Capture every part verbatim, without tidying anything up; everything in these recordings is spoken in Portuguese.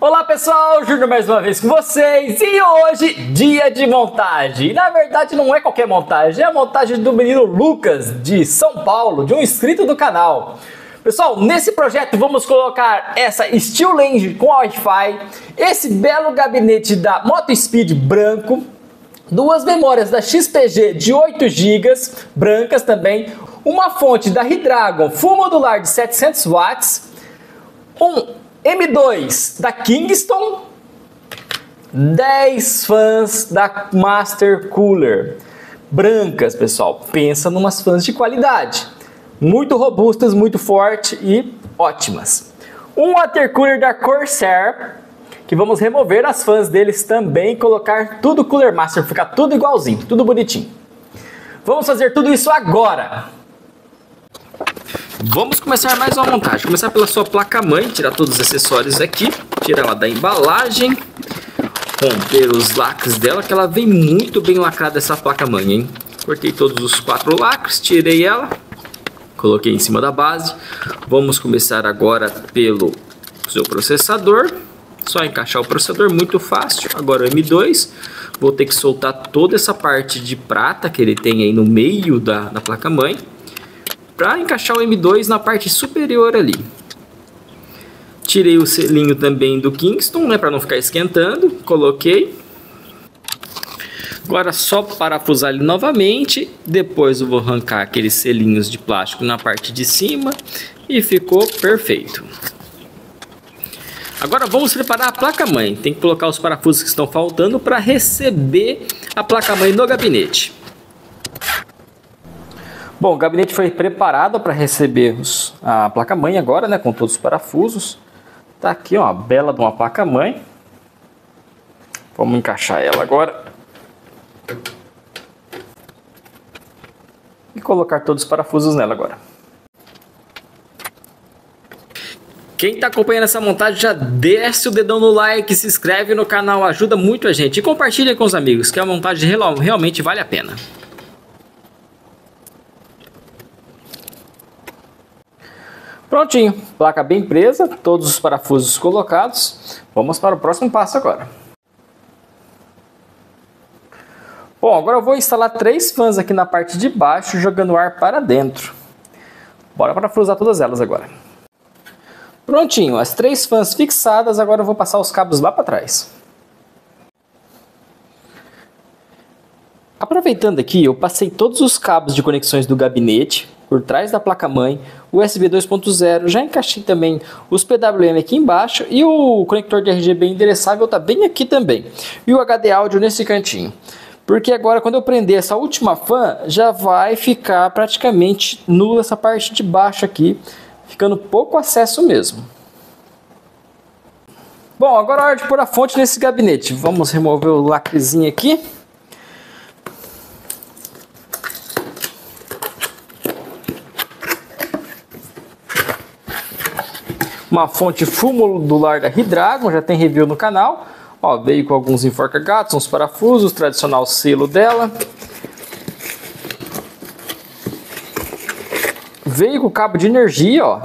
Olá pessoal, Júnior mais uma vez com vocês e hoje dia de montagem. E na verdade não é qualquer montagem, é a montagem do menino Lucas de São Paulo, de um inscrito do canal. Pessoal, nesse projeto vamos colocar essa Steel Range com Wi-Fi, esse belo gabinete da Motospeed branco, duas memórias da X P G de oito gigas, brancas também, uma fonte da Redragon full modular de setecentos watts, um M dois da Kingston, dez fãs da Master Cooler, brancas pessoal, pensa numas fãs de qualidade, muito robustas, muito fortes e ótimas. Um water cooler da Corsair, que vamos remover as fãs deles também, colocar tudo Cooler Master, ficar tudo igualzinho, tudo bonitinho. Vamos fazer tudo isso agora. Vamos começar mais uma montagem. Começar pela sua placa-mãe, tirar todos os acessórios aqui, tirar ela da embalagem, romper os lacres dela, que ela vem muito bem lacrada essa placa-mãe, hein? Cortei todos os quatro lacres, tirei ela, coloquei em cima da base. Vamos começar agora pelo seu processador. Só encaixar o processador, muito fácil. Agora o M dois, vou ter que soltar toda essa parte de prata que ele tem aí no meio da, da placa-mãe, para encaixar o M dois na parte superior ali. Tirei o selinho também do Kingston, né, para não ficar esquentando. Coloquei. Agora só parafusar ele novamente. Depois eu vou arrancar aqueles selinhos de plástico na parte de cima e ficou perfeito. Agora vamos preparar a placa-mãe. Tem que colocar os parafusos que estão faltando para receber a placa-mãe no gabinete. Bom, o gabinete foi preparado para receber os, a placa-mãe agora, né, com todos os parafusos. Tá aqui, ó, a bela de uma placa-mãe. Vamos encaixar ela agora. E colocar todos os parafusos nela agora. Quem está acompanhando essa montagem já desce o dedão no like, se inscreve no canal, ajuda muito a gente. E compartilha com os amigos, que a montagem realmente vale a pena. Prontinho, placa bem presa, todos os parafusos colocados. Vamos para o próximo passo agora. Bom, agora eu vou instalar três fãs aqui na parte de baixo, jogando ar para dentro. Bora parafusar todas elas agora. Prontinho, as três fãs fixadas, agora eu vou passar os cabos lá para trás. Aproveitando aqui, eu passei todos os cabos de conexões do gabinete por trás da placa-mãe, U S B dois ponto zero, já encaixei também os P W M aqui embaixo e o conector de R G B endereçável está bem aqui também. E o H D áudio nesse cantinho. Porque agora quando eu prender essa última fã, já vai ficar praticamente nula essa parte de baixo aqui, ficando pouco acesso mesmo. Bom, agora é hora de pôr a fonte nesse gabinete. Vamos remover o lacrezinho aqui. Uma fonte full modular da Redragon, já tem review no canal. Ó, veio com alguns enforca-gatos, uns parafusos, tradicional selo dela. Veio com cabo de energia, ó.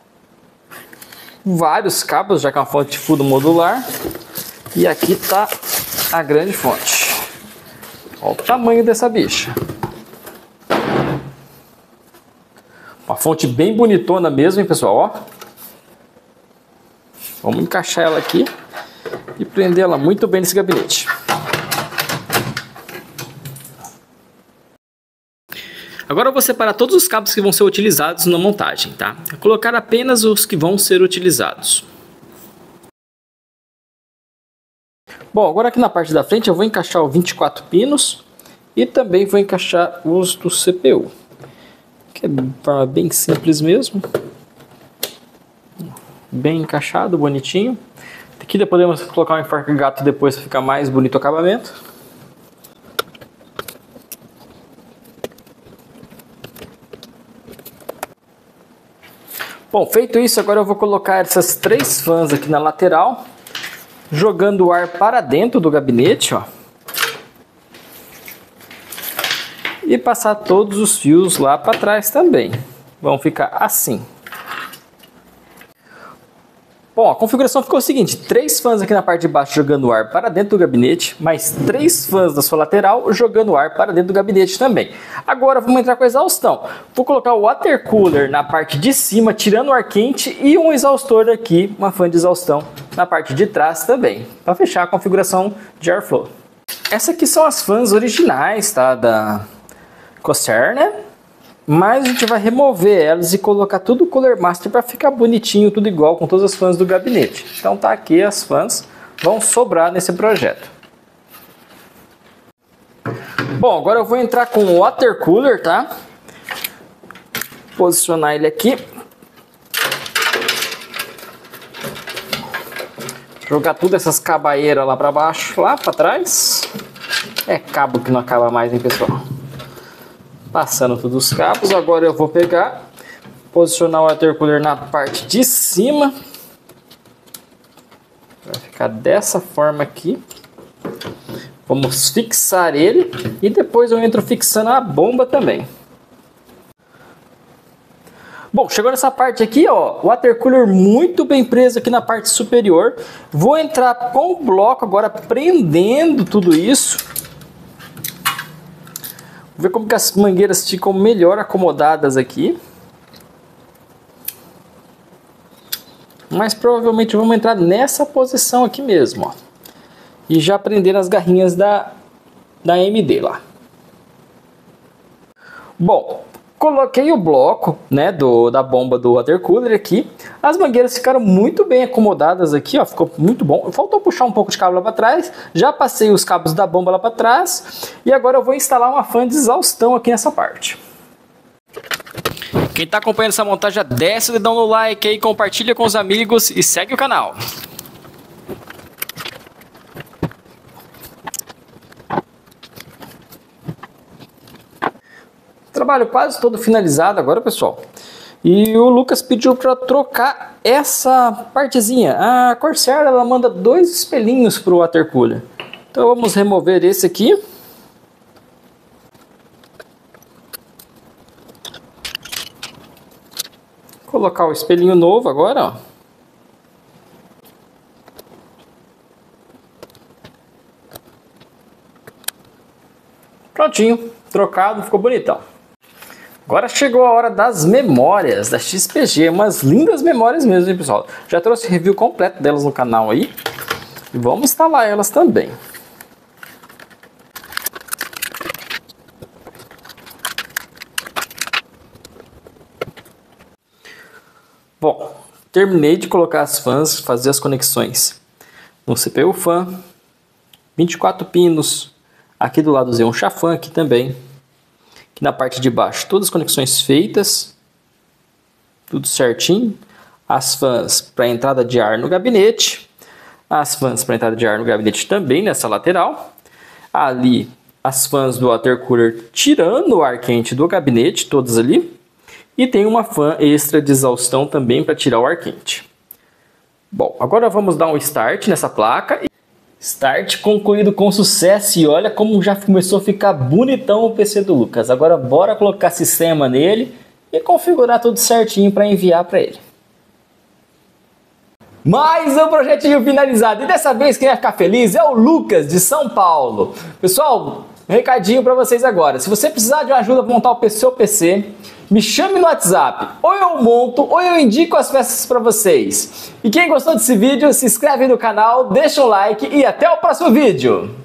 Vários cabos, já com a fonte full modular. E aqui tá a grande fonte. Olha o tamanho dessa bicha. Uma fonte bem bonitona mesmo, hein, pessoal, ó. Vamos encaixar ela aqui e prender ela muito bem nesse gabinete. Agora eu vou separar todos os cabos que vão ser utilizados na montagem, tá? Vou colocar apenas os que vão ser utilizados. Bom, agora aqui na parte da frente eu vou encaixar o vinte e quatro pinos e também vou encaixar os do C P U. Que é de forma bem simples mesmo. Bem encaixado, bonitinho. Aqui podemos colocar um enforca-gato depois para ficar mais bonito o acabamento. Bom, feito isso, agora eu vou colocar essas três fãs aqui na lateral, jogando o ar para dentro do gabinete, ó. E passar todos os fios lá para trás também. Vão ficar assim. Bom, a configuração ficou o seguinte, três fãs aqui na parte de baixo jogando ar para dentro do gabinete, mais três fãs da sua lateral jogando ar para dentro do gabinete também. Agora vamos entrar com a exaustão. Vou colocar o water cooler na parte de cima, tirando o ar quente, e um exaustor aqui, uma fã de exaustão na parte de trás também, para fechar a configuração de airflow. Essas aqui são as fãs originais, tá, da Corsair, né? Mas a gente vai remover elas e colocar tudo Cooler Master para ficar bonitinho, tudo igual com todas as fãs do gabinete. Então tá aqui, as fãs vão sobrar nesse projeto. Bom, agora eu vou entrar com o Water Cooler, tá? Posicionar ele aqui. Jogar tudo essas cabaeiras lá para baixo, lá para trás. É cabo que não acaba mais, hein, pessoal? Passando todos os cabos, agora eu vou pegar, posicionar o water cooler na parte de cima. Vai ficar dessa forma aqui. Vamos fixar ele e depois eu entro fixando a bomba também. Bom, chegou nessa parte aqui, ó, o water cooler muito bem preso aqui na parte superior. Vou entrar com o bloco agora prendendo tudo isso. Vou ver como que as mangueiras ficam melhor acomodadas aqui. Mas provavelmente vamos entrar nessa posição aqui mesmo, ó. E já prender as garrinhas da, da A M D lá. Bom, coloquei o bloco, né, do, da bomba do water cooler aqui. As mangueiras ficaram muito bem acomodadas aqui, ó, ficou muito bom. Faltou puxar um pouco de cabo lá para trás. Já passei os cabos da bomba lá para trás. E agora eu vou instalar uma fã de exaustão aqui nessa parte. Quem está acompanhando essa montagem, já desce o dedão no like aí, compartilha com os amigos e segue o canal. Trabalho quase todo finalizado agora, pessoal. E o Lucas pediu para trocar essa partezinha. A Corsair, ela manda dois espelhinhos para o water cooler. Então vamos remover esse aqui. Colocar o espelhinho novo agora, ó. Prontinho, trocado, ficou bonitão. Agora chegou a hora das memórias da X P G, umas lindas memórias mesmo, hein, pessoal? Já trouxe review completo delas no canal aí. E vamos instalar elas também. Bom, terminei de colocar as fãs, fazer as conexões no C P U fan, vinte e quatro pinos, aqui do lado usei um chafã aqui também. Aqui na parte de baixo, todas as conexões feitas, tudo certinho. As fãs para entrada de ar no gabinete, as fãs para entrada de ar no gabinete também nessa lateral. Ali as fãs do water cooler tirando o ar quente do gabinete, todas ali. E tem uma fã extra de exaustão também para tirar o ar quente. Bom, agora vamos dar um start nessa placa. Start concluído com sucesso e olha como já começou a ficar bonitão o P C do Lucas. Agora bora colocar sistema nele e configurar tudo certinho para enviar para ele. Mais um projetinho finalizado e dessa vez quem vai ficar feliz é o Lucas de São Paulo. Pessoal, um recadinho para vocês agora. Se você precisar de uma ajuda para montar o seu P C, me chame no WhatsApp, ou eu monto, ou eu indico as peças para vocês. E quem gostou desse vídeo, se inscreve no canal, deixa um like e até o próximo vídeo.